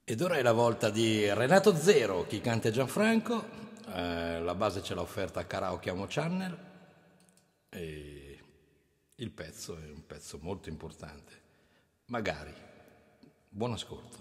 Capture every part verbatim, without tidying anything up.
Ed ora è la volta di Renato Zero, chi canta è Gianfranco, eh, la base ce l'ha offerta Karaoke Amo Channel e il pezzo è un pezzo molto importante. Magari. Buon ascolto.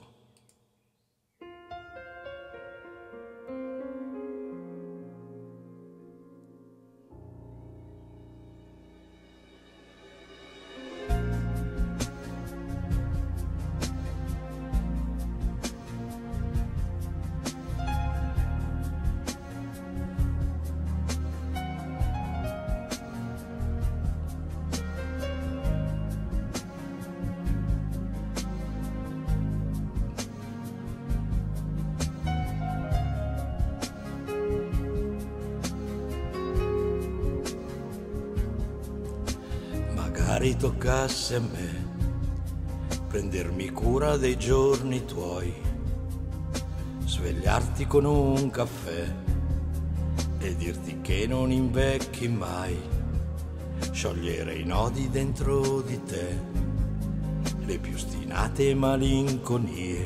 Magari toccasse a me prendermi cura dei giorni tuoi, svegliarti con un caffè e dirti che non invecchi mai, sciogliere i nodi dentro di te, le più ostinate malinconie.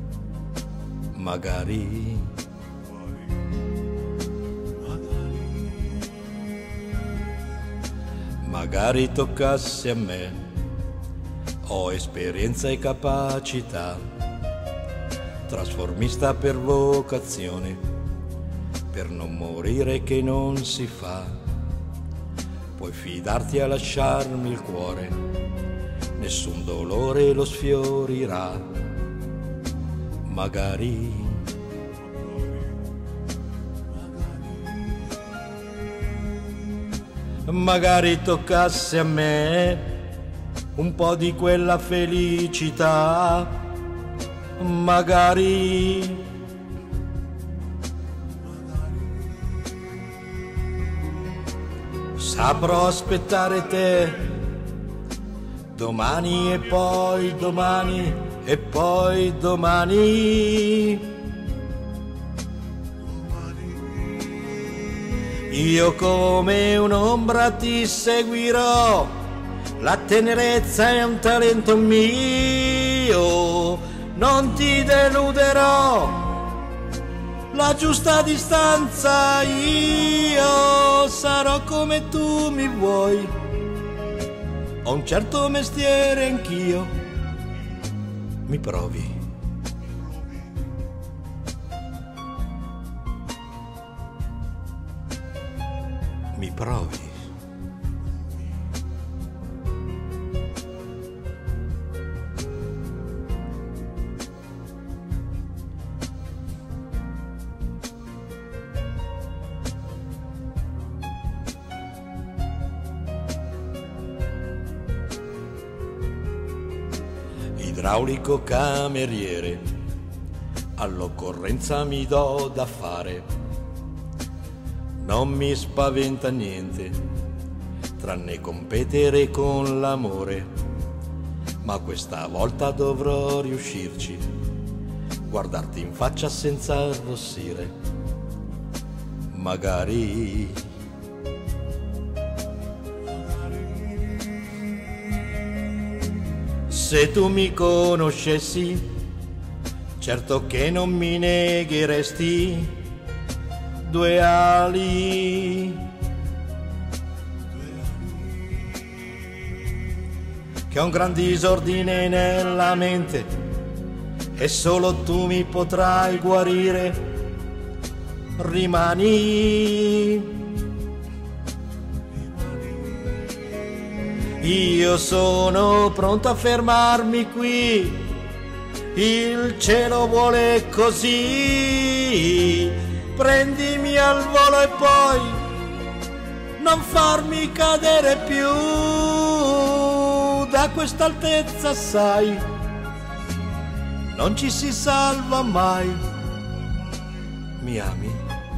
Magari Magari toccasse a me, ho esperienza e capacità, trasformista per vocazione, per non morire che non si fa. Puoi fidarti a lasciarmi il cuore, nessun dolore lo sfiorirà. Magari Magari toccasse a me un po' di quella felicità, magari saprò aspettare te domani e poi domani e poi domani. Io come un'ombra ti seguirò, la tenerezza è un talento mio, non ti deluderò, la giusta distanza io sarò come tu mi vuoi, ho un certo mestiere anch'io, mi provi. Mi provi. Idraulico cameriere, all'occorrenza mi do da fare. Non mi spaventa niente, tranne competere con l'amore, ma questa volta dovrò riuscirci, guardarti in faccia senza arrossire. Magari se tu mi conoscessi, certo che non mi negheresti due ali, che ho un gran disordine nella mente e solo tu mi potrai guarire. Rimani, io sono pronto a fermarmi qui, il cielo vuole così. Prendimi al volo e poi non farmi cadere più da quest'altezza, sai, non ci si salva mai. Mi ami?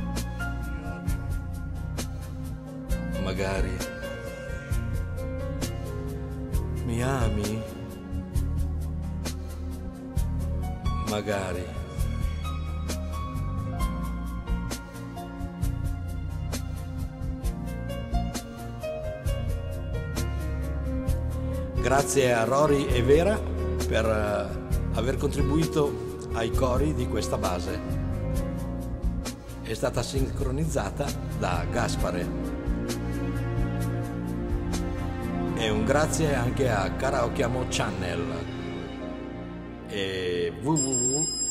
Magari. Mi ami? Magari. Grazie a Rory e Vera per uh, aver contribuito ai cori di questa base. È stata sincronizzata da Gaspare. E un grazie anche a Karaoke Amo Channel e www